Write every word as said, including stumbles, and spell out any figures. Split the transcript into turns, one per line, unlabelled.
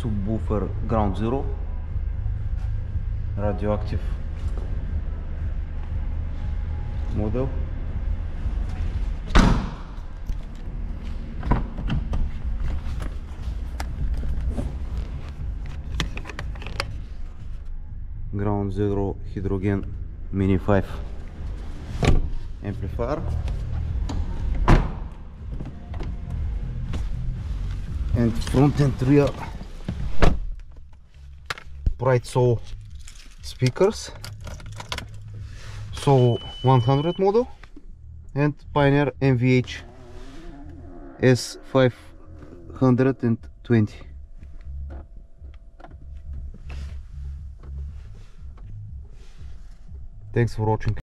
subwoofer groundzero, Radioactive model. groundzero hydrogen mini five amplifier and front and rear bright saw speakers, so one hundred model, and Pioneer M V H S five twenty. Thanks for watching.